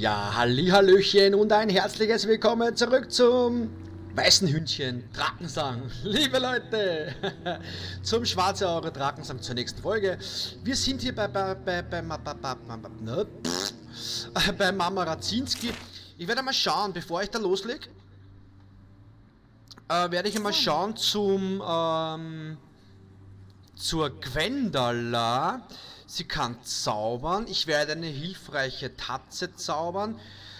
Ja, hallihallöchen und ein herzliches Willkommen zurück zum weißen Hündchen Drakensang. Liebe Leute, zum Schwarze Aure Drakensang zur nächsten Folge. Wir sind hier bei Mama Racinski. Ich werde mal schauen, bevor ich da loslege, werde ich mal schauen zur Gwendala. Sie kann zaubern. Ich werde eine hilfreiche Tatze zaubern.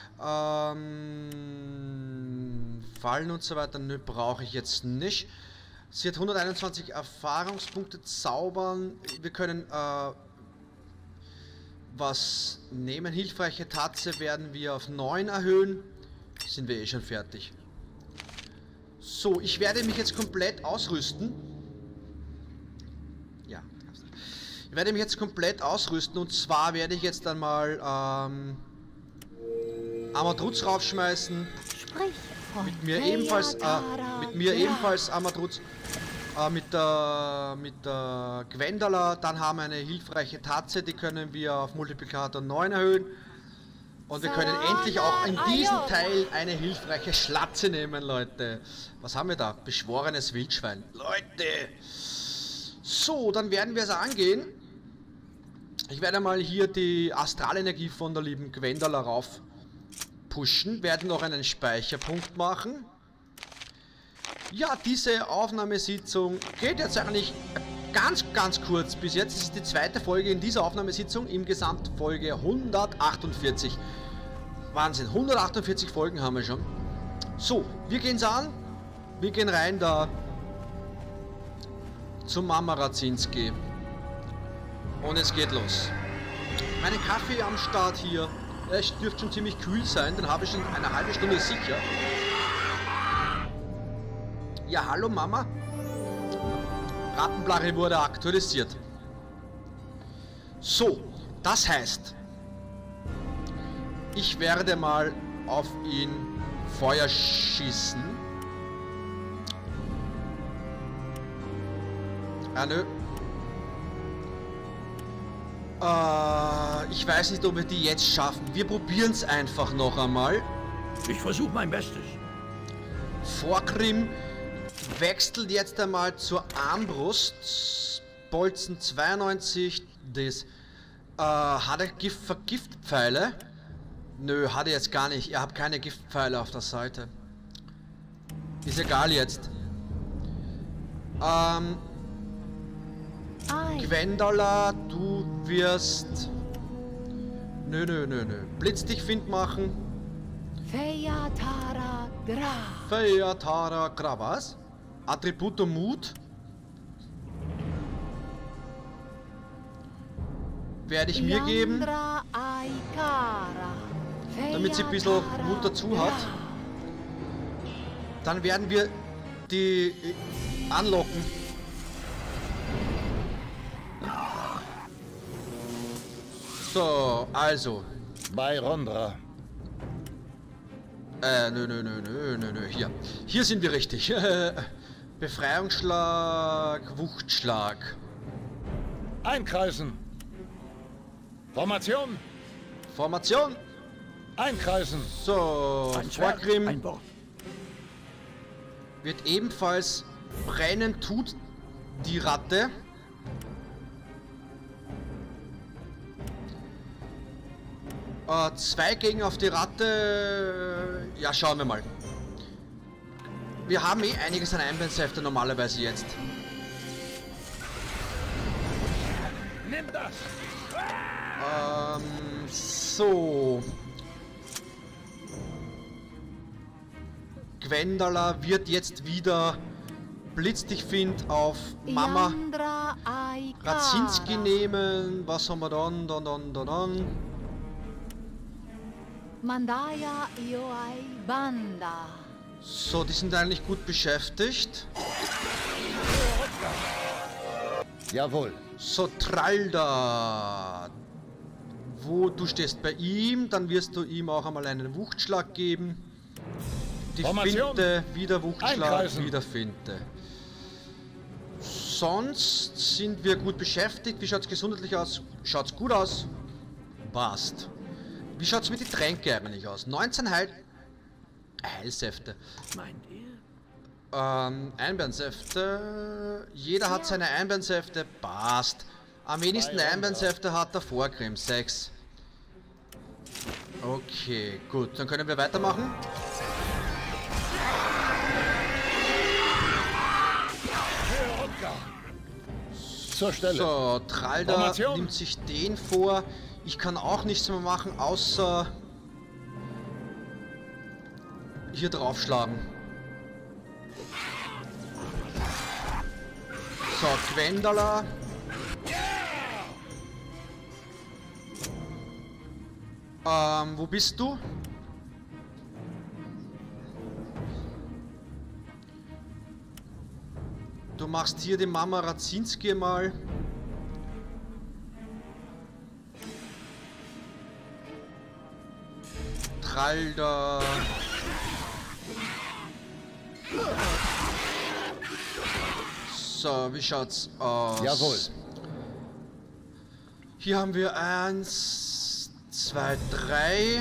Fallen und so weiter, nö, brauche ich jetzt nicht. Sie hat 121 Erfahrungspunkte zaubern. Wir können was nehmen. Hilfreiche Tatze werden wir auf 9 erhöhen. Sind wir eh schon fertig. So, ich werde mich jetzt komplett ausrüsten. Ja, ich werde mich jetzt komplett ausrüsten und zwar werde ich jetzt einmal Amadruz raufschmeißen. Mit mir ebenfalls Amadruz. Mit der Gwendala. Dann haben wir eine hilfreiche Tatze, die können wir auf Multiplikator 9 erhöhen. Und wir können endlich auch in diesem Teil eine hilfreiche Schlatze nehmen, Leute. Was haben wir da? Beschworenes Wildschwein. Leute! So, dann werden wir es angehen. Ich werde mal hier die Astralenergie von der lieben Gwendala rauf pushen. Werden noch einen Speicherpunkt machen. Ja, diese Aufnahmesitzung geht jetzt eigentlich ganz kurz. Bis jetzt ist die zweite Folge in dieser Aufnahmesitzung, im Gesamt Folge 148. Wahnsinn, 148 Folgen haben wir schon. So, wir gehen es an. Wir gehen rein da zu Mama Racinski. Und es geht los. Meinen Kaffee am Start hier. Es dürfte schon ziemlich kühl sein, den habe ich in einer halben Stunde sicher. Ja, hallo Mama. Rattenblache wurde aktualisiert. So, das heißt, ich werde mal auf ihn Feuer schießen. Nö. Ich weiß nicht, ob wir die jetzt schaffen. Wir probieren es einfach noch einmal. Ich versuche mein Bestes. Vorgrim wechselt jetzt einmal zur Armbrust. Bolzen 92. Das hat er Giftpfeile? Nö, hat er jetzt gar nicht. Ihr habt keine Giftpfeile auf der Seite. Ist egal jetzt. Gwendala, du wirst... Nö. Blitzdich-Find machen. Feyatara Gra, was? Attributum Mut. Werde ich mir geben. Damit sie ein bisschen Mut dazu hat. Dann werden wir die anlocken. So, also. Bei Rondra. Nö. Hier sind wir richtig. Befreiungsschlag, Wuchtschlag. Einkreisen. Formation. Einkreisen. So, Vorgrim ein Wort. wird ebenfalls brennen, tut die Ratte. Zwei gegen auf die Ratte. Ja, schauen wir mal. Wir haben eh einiges an Einbeinsäfte normalerweise jetzt. Nimm das. So. Gwendala wird jetzt wieder Blitzdich-Find auf Mama Racinski nehmen. Was haben wir dann? Mandaya Ioai Banda. So, die sind eigentlich gut beschäftigt. Jawohl. So, Tralda. Wo du stehst bei ihm, dann wirst du ihm auch einmal einen Wuchtschlag geben. Die Formation. Finte, wieder Wuchtschlag, Einkreisen. wieder Finte. Sonst sind wir gut beschäftigt. Wie schaut es gesundheitlich aus? Schaut's gut aus? Passt. Wie schaut's mit den Tränken eigentlich aus? 19 Heilsäfte. Meint ihr? Einbeinsäfte. Jeder hat seine Einbeinsäfte. Passt. Am wenigsten Einbeinsäfte hat der Vorgrim. 6. Okay, gut. Dann können wir weitermachen. Zur Stelle. So, Tralda nimmt sich den vor. Ich kann auch nichts mehr machen, außer hier draufschlagen. So, Gwendala. Wo bist du? Du machst hier die Mama Radzinski mal. Tralda. So, wie schaut's aus? Jawohl. Hier haben wir 1, 2, 3.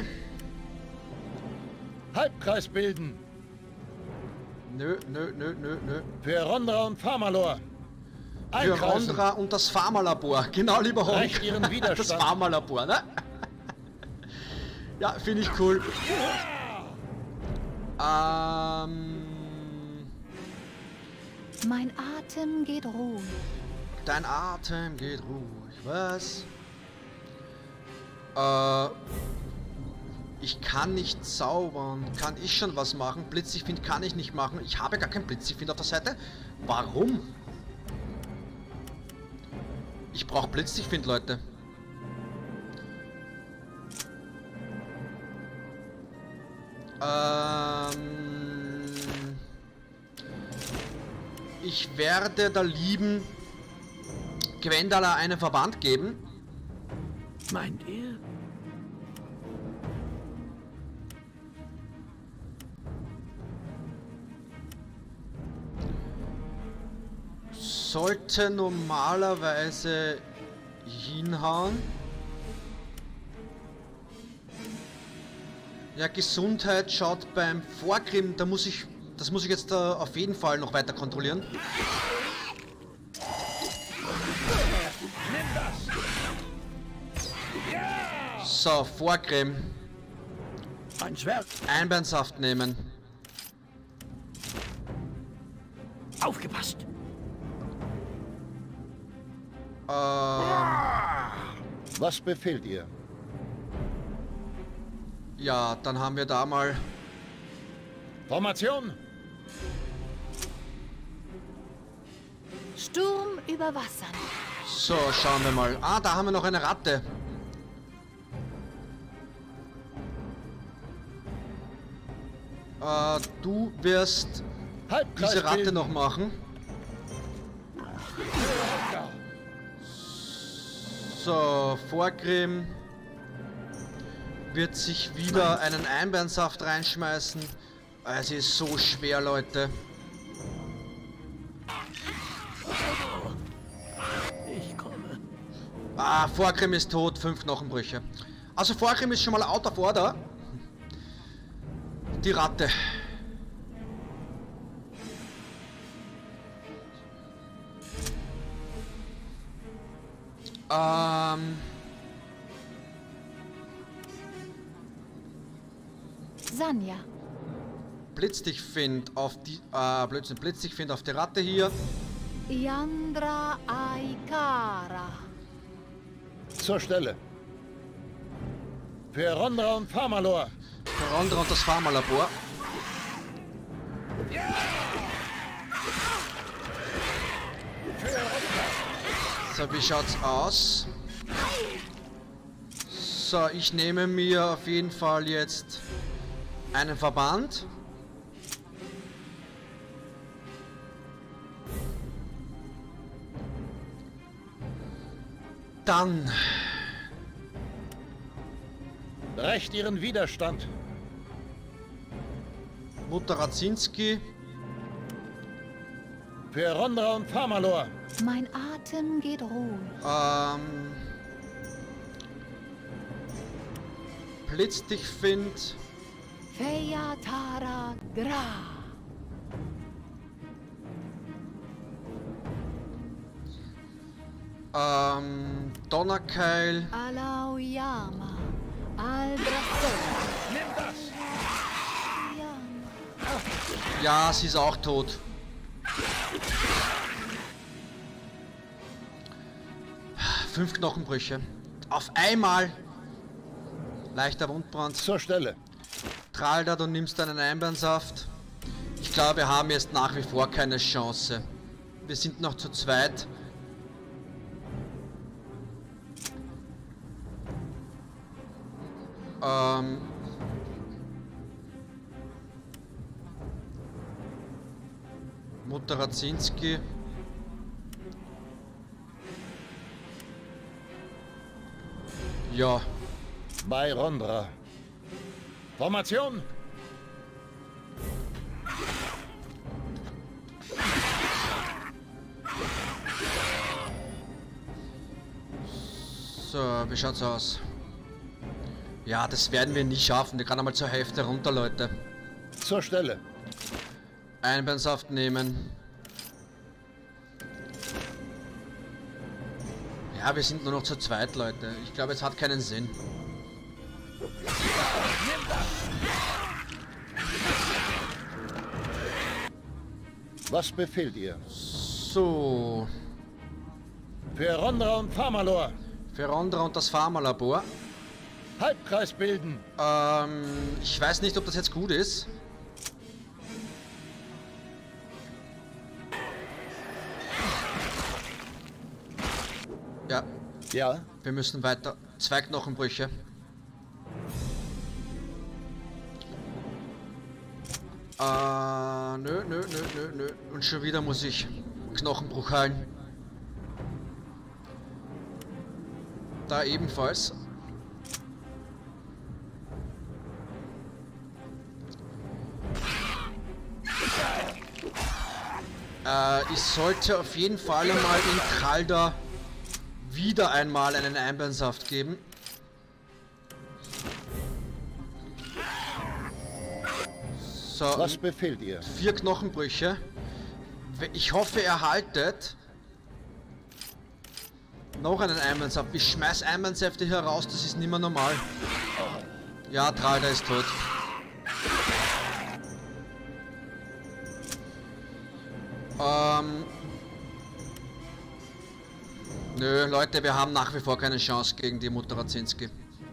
Halbkreis bilden. Nö. Für Rondra und Pharmalor. Für Rondra und das Pharmalabor. Genau, lieber Horik. Reicht ihren Widerstand. Das Pharmalabor, ne? Ja, finde ich cool. Mein Atem geht ruhig. Dein Atem geht ruhig. Was? Ich kann nicht zaubern. Kann ich schon was machen? Blitzigfind kann ich nicht machen. Ich habe gar kein Blitzigfind auf der Seite. Warum? Ich brauche Blitzigfind, Leute. Ich werde der lieben Gwendala einen Verband geben. Meint ihr? Sollte normalerweise hinhauen. Ja, Gesundheit schaut beim Vorgrim, das muss ich jetzt auf jeden Fall noch weiter kontrollieren. So, Vorgrim. Ein Schwert. Einbeinsaft nehmen. Aufgepasst. Was befehlt ihr? Ja, dann haben wir da mal... Formation. Sturm über Wasser. So, schauen wir mal. Ah, da haben wir noch eine Ratte. Du wirst diese Ratte noch machen. So, Vorgrim wird sich wieder einen Einbeinsaft reinschmeißen. Es ist so schwer, Leute. Ich komme. Ah, Vorgrim ist tot, 5 Knochenbrüche. Also Vorgrim ist schon mal out of order. Die Ratte. Sanja. Blitzdichtfind auf die... Blödsinn, Blitzdichtfind auf die Ratte hier. Yandra Aikara. Zur Stelle. Für Rondra und Pharmalor. Für Rondra und das Pharmalabor. So, wie schaut's aus? So, ich nehme mir auf jeden Fall jetzt einen Verband. Dann Brecht ihren Widerstand. Mutter Radzinski. Für Rondra und Pharmalor. Mein Atem geht ruhig. Blitz dich finde. Feyatara Dra. Donnerkeil. Alauyama. Aldrasol. Nimm das! Ja, sie ist auch tot. Fünf Knochenbrüche. Auf einmal. Leichter Wundbrand. Zur Stelle. Tralda, du nimmst einen Einbeinsaft. Ich glaube, wir haben jetzt nach wie vor keine Chance. Wir sind noch zu zweit. Mutter Radzinski. Ja. Bei Rondra. Formation! So, wie schaut's aus? Ja, das werden wir nie schaffen. Wir können einmal zur Hälfte runter, Leute. Zur Stelle. Einbeinsaft nehmen. Ja, wir sind nur noch zu zweit, Leute. Ich glaube, es hat keinen Sinn. Was befehlt ihr? So. Für Rondra und Pharmalor. Für Rondra und das Pharmalabor. Halbkreis bilden. Ich weiß nicht, ob das jetzt gut ist. Ja. Ja. Wir müssen weiter. 2 Knochenbrüche. Nö. Und schon wieder muss ich Knochenbruch heilen. Da ebenfalls. Ich sollte auf jeden Fall einmal in Tralda wieder einmal einen Einbeinsaft geben. So, Was befehlt ihr? 4 Knochenbrüche. Ich hoffe, ihr haltet noch einen Einbeinsaft. Ich schmeiß Einbeinsäfte hier raus, das ist nicht mehr normal. Ja, Tralda ist tot. Nö, Leute, wir haben nach wie vor keine Chance gegen die Mutter Radzinski.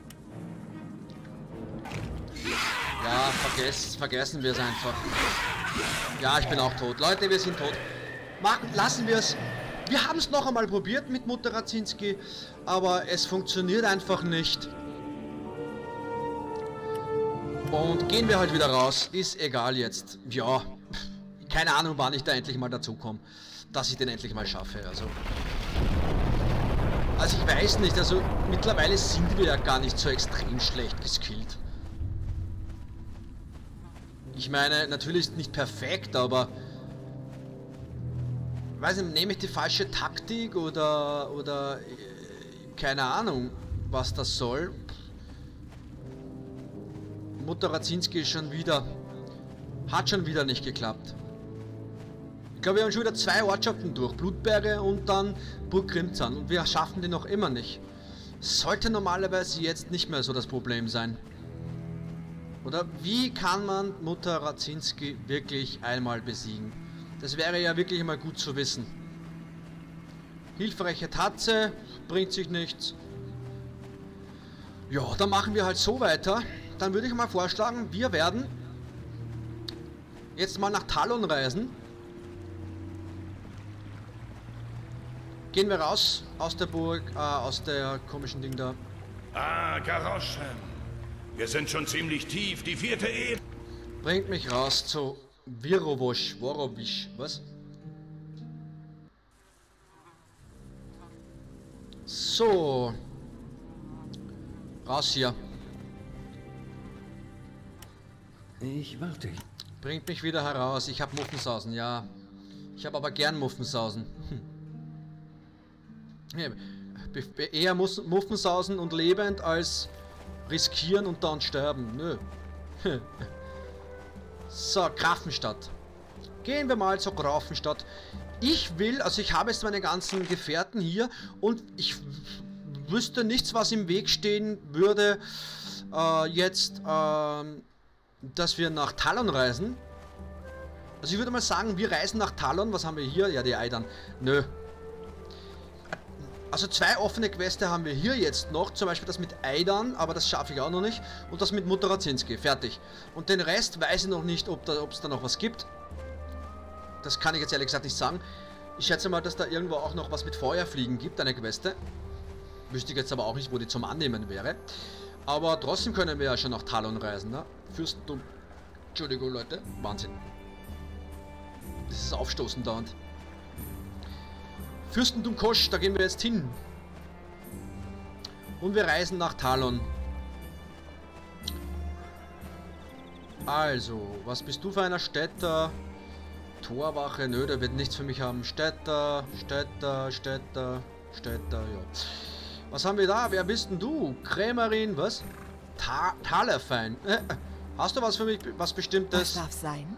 Ja, vergessen wir es einfach. Ja, ich bin auch tot. Leute, wir sind tot. Lassen wir es. Wir haben es noch einmal probiert mit Mutter Radzinski, aber es funktioniert einfach nicht. Und gehen wir halt wieder raus. Ist egal jetzt. Ja, keine Ahnung, wann ich da endlich mal dazu komme, dass ich den endlich mal schaffe. Also ich weiß nicht, also mittlerweile sind wir ja gar nicht so extrem schlecht geskillt. Ich meine, natürlich ist nicht perfekt, aber weiß nicht, nehme ich die falsche Taktik oder keine Ahnung, was das soll. Mutter Radzinski ist hat schon wieder nicht geklappt. Ich glaube, wir haben schon wieder 2 Ortschaften durch. Blutbeere und dann Burg Grimzahn. Und wir schaffen die noch immer nicht. Sollte normalerweise jetzt nicht mehr so das Problem sein. Oder wie kann man Mutter Radzinski wirklich einmal besiegen? Das wäre ja wirklich mal gut zu wissen. Hilfreiche Tatze, bringt sich nichts. Ja, dann machen wir halt so weiter. Dann würde ich mal vorschlagen, wir werden jetzt mal nach Talon reisen. Gehen wir raus aus der Burg, aus der komischen Ding da. Ah, Garoschen. Wir sind schon ziemlich tief, die 4. Ebene. Bringt mich raus zu Worowisch, was? So. Raus hier. Ich warte. Bringt mich wieder heraus. Ich habe Muffensausen, ja. Ich habe aber gern Muffensausen. Ja, eher Muffensausen und lebend als riskieren und dann sterben. Nö. So, Grafenstadt. Gehen wir mal zur Grafenstadt. Ich will, also ich habe jetzt meine ganzen Gefährten hier und ich wüsste nichts, was im Weg stehen würde, dass wir nach Talon reisen. Also ich würde mal sagen, wir reisen nach Talon. Was haben wir hier? Ja, die Eidern. Nö. Also 2 offene Queste haben wir hier jetzt noch. Zum Beispiel das mit Eidern, aber das schaffe ich auch noch nicht. Und das mit Mutter Radzinski. Fertig. Und den Rest weiß ich noch nicht, ob es da noch was gibt. Das kann ich jetzt ehrlich gesagt nicht sagen. Ich schätze mal, dass da irgendwo auch noch was mit Feuerfliegen gibt, eine Queste. Wüsste ich jetzt aber auch nicht, wo die zum Annehmen wäre. Aber trotzdem können wir ja schon nach Talon reisen, ne? Fürstentum. Entschuldigung, Leute. Wahnsinn. Das ist aufstoßend dauernd. Fürstentum Kosch, da gehen wir jetzt hin. Und wir reisen nach Talon. Also, was bist du für einer Städter? Torwache, nö, der wird nichts für mich haben. Städter, ja. Was haben wir da? Wer bist denn du? Krämerin, was? Talerfein. Hast du was für mich, was Bestimmtes? Was darf sein?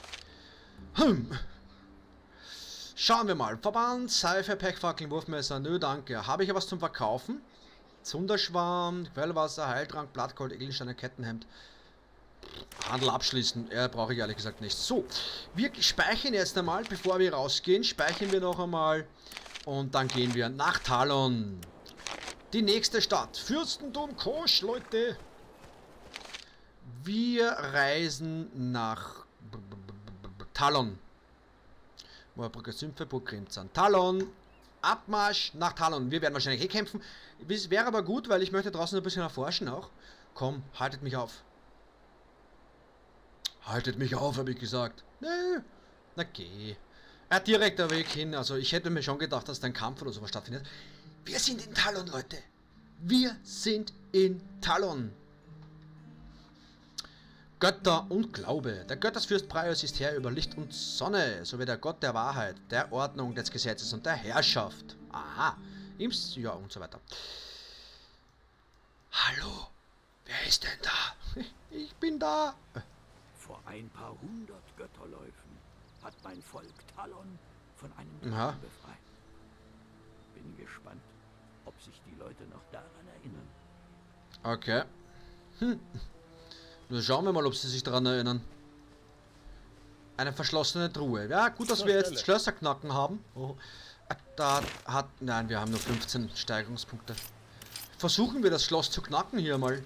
Schauen wir mal. Verband, Seife, Pechfackeln, Wurfmesser. Nö, danke. Habe ich ja was zum Verkaufen? Zunderschwarm, Quellwasser, Heiltrank, Blattgold, Edelsteine, Kettenhemd. Handel abschließen. Brauche ich ehrlich gesagt nicht. So, wir speichern jetzt einmal, bevor wir rausgehen. Speichern wir noch einmal. Und dann gehen wir nach Talon. Die nächste Stadt. Fürstentum Kosch, Leute. Wir reisen nach Talon. Moorbrücke Sümpfe, Burg Grimzahn. Talon. Abmarsch nach Talon. Wir werden wahrscheinlich eh kämpfen. Es wäre aber gut, weil ich möchte draußen ein bisschen erforschen auch. Komm, haltet mich auf. Haltet mich auf, habe ich gesagt. Nö. Na geh. Direkter Weg hin. Also ich hätte mir schon gedacht, dass da ein Kampf oder sowas stattfindet. Wir sind in Talon, Leute. Wir sind in Talon. Götter und Glaube. Der Göttersfürst Praios ist Herr über Licht und Sonne, sowie der Gott der Wahrheit, der Ordnung, des Gesetzes und der Herrschaft. Aha. Ja, und so weiter. Hallo. Wer ist denn da? Ich bin da. Vor ein paar 100 Götterläufen hat mein Volk Talon von einem Aha. Drachen befreit. Bin gespannt, ob sich die Leute noch daran erinnern. Okay. Nur schauen wir mal, ob sie sich daran erinnern. Eine verschlossene Truhe. Ja, gut, dass wir jetzt Schlösserknacken haben. Oh. Da hat... Nein, wir haben nur 15 Steigerungspunkte. Versuchen wir das Schloss zu knacken hier mal.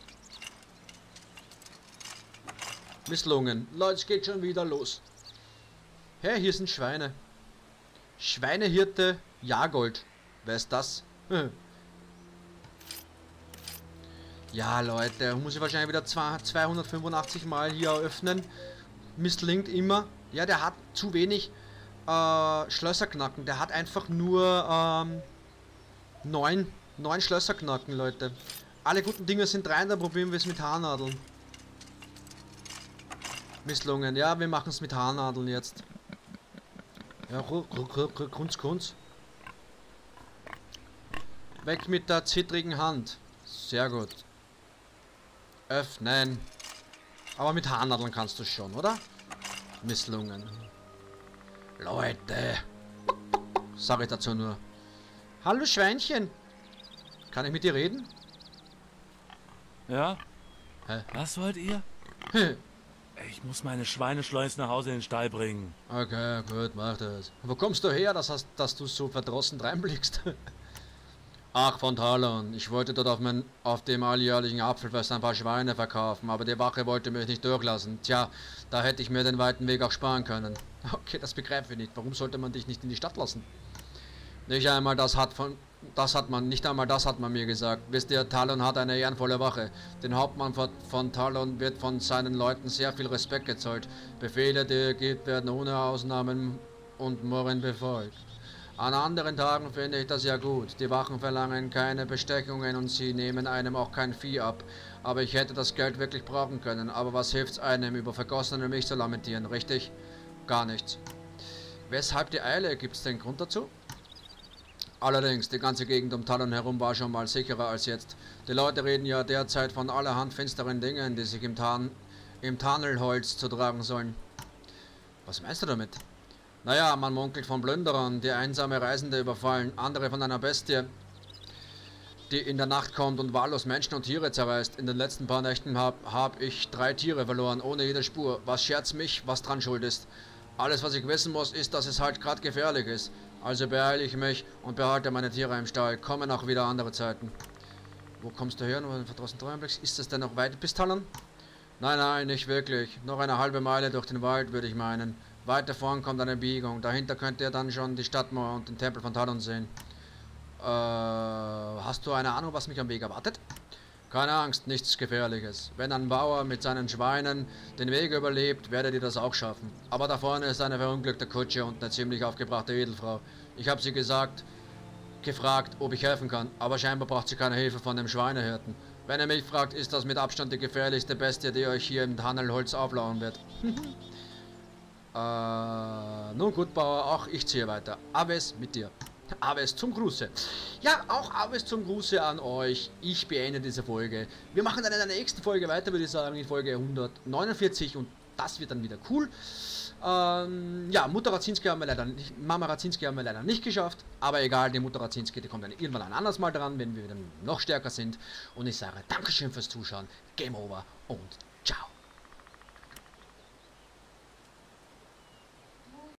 Misslungen. Leute, es geht schon wieder los. Hey, hier sind Schweine. Schweinehirte Jagold. Wer ist das? Ja, Leute, muss ich wahrscheinlich wieder 285 Mal hier öffnen. Misslingt immer. Ja, der hat zu wenig Schlösserknacken. Der hat einfach nur 9 Schlösserknacken, Leute. Alle guten Dinge sind 3, da probieren wir es mit Haarnadeln. Misslungen. Ja, wir machen es mit Haarnadeln jetzt. Ja, Kunz. Weg mit der zittrigen Hand. Sehr gut. Öffnen. Aber mit Haarnadeln kannst du schon, oder? Misslungen. Leute. Sag ich dazu nur. Hallo Schweinchen. Kann ich mit dir reden? Ja? Hä? Was wollt ihr? Ich muss meine Schweineschleus nach Hause in den Stall bringen. Okay, gut, mach das. Wo kommst du her, dass du so verdrossen reinblickst? Ach, von Talon. Ich wollte dort auf dem alljährlichen Apfelfest ein paar Schweine verkaufen, aber die Wache wollte mich nicht durchlassen. Tja, da hätte ich mir den weiten Weg auch sparen können. Okay, das begreife ich nicht. Warum sollte man dich nicht in die Stadt lassen? Nicht einmal das hat man mir gesagt. Wisst ihr, Talon hat eine ehrenvolle Wache. Den Hauptmann von Talon wird von seinen Leuten sehr viel Respekt gezollt. Befehle, die er gibt, werden ohne Ausnahmen und Murren befolgt. An anderen Tagen finde ich das ja gut. Die Wachen verlangen keine Bestechungen und sie nehmen einem auch kein Vieh ab. Aber ich hätte das Geld wirklich brauchen können. Aber was hilft's einem, über vergossene Milch zu lamentieren, richtig? Gar nichts. Weshalb die Eile? Gibt's den Grund dazu? Allerdings, die ganze Gegend um Talon herum war schon mal sicherer als jetzt. Die Leute reden ja derzeit von allerhand finsteren Dingen, die sich im Tarnelholz zu tragen sollen. Was meinst du damit? Naja, man munkelt von Plünderern, die einsame Reisende überfallen, andere von einer Bestie, die in der Nacht kommt und wahllos Menschen und Tiere zerreißt. In den letzten paar Nächten hab ich 3 Tiere verloren, ohne jede Spur. Was scherzt mich, was dran schuld ist? Alles, was ich wissen muss, ist, dass es halt gerade gefährlich ist. Also beeile ich mich und behalte meine Tiere im Stall. Kommen auch wieder andere Zeiten. Wo kommst du her? Nur von draußen Treuenblick. Ist das denn noch weit bis Talon? Nein, nein, nicht wirklich. Noch eine halbe Meile durch den Wald, würde ich meinen. Weiter vorn kommt eine Biegung. Dahinter könnt ihr dann schon die Stadtmauer und den Tempel von Talon sehen. Hast du eine Ahnung, was mich am Weg erwartet? Keine Angst, nichts Gefährliches. Wenn ein Bauer mit seinen Schweinen den Weg überlebt, werdet ihr das auch schaffen. Aber da vorne ist eine verunglückte Kutsche und eine ziemlich aufgebrachte Edelfrau. Ich habe sie gefragt, ob ich helfen kann, aber scheinbar braucht sie keine Hilfe von dem Schweinehirten. Wenn ihr mich fragt, ist das mit Abstand die gefährlichste Bestie, die euch hier im Tarnelholz auflauern wird. Nun gut, Bauer, auch ich ziehe weiter. Aves mit dir. Aves zum Gruße. Ja, auch Aves zum Gruße an euch. Ich beende diese Folge. Wir machen dann in der nächsten Folge weiter, würde ich sagen, in Folge 149 und das wird dann wieder cool. Ja, Mutter Radzinski haben wir leider nicht, Mama Radzinski haben wir leider nicht geschafft, aber egal, die Mutter Radzinski, die kommt dann irgendwann ein anderes Mal dran, wenn wir dann noch stärker sind. Und ich sage Dankeschön fürs Zuschauen, Game over und ciao.